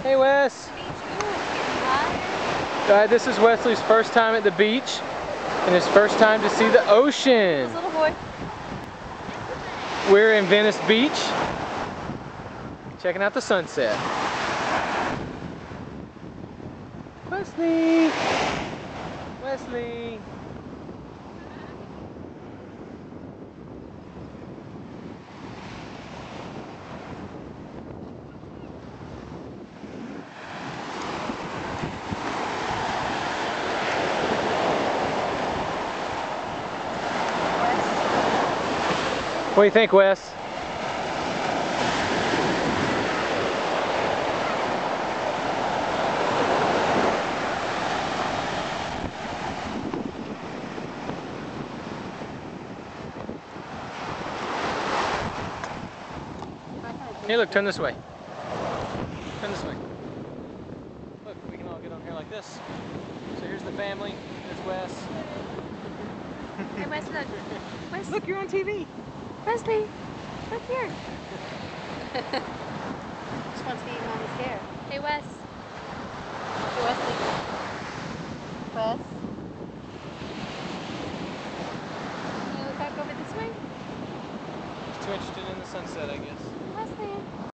Hey Wes. This is Wesley's first time at the beach and his first time to see the ocean. This little boy. We're in Venice Beach, checking out the sunset. Wesley! Wesley! What do you think, Wes? Hey, look, turn this way. Turn this way. Look, we can all get on here like this. So here's the family. There's Wes. Hey, Wes, look. Wes. Look, you're on TV. Wesley, look here. Just wants to be Mommy's hair. Hey, Wes. Hey, Wesley. Wes. Can you look back over this way? He's too interested in the sunset, I guess. Wesley.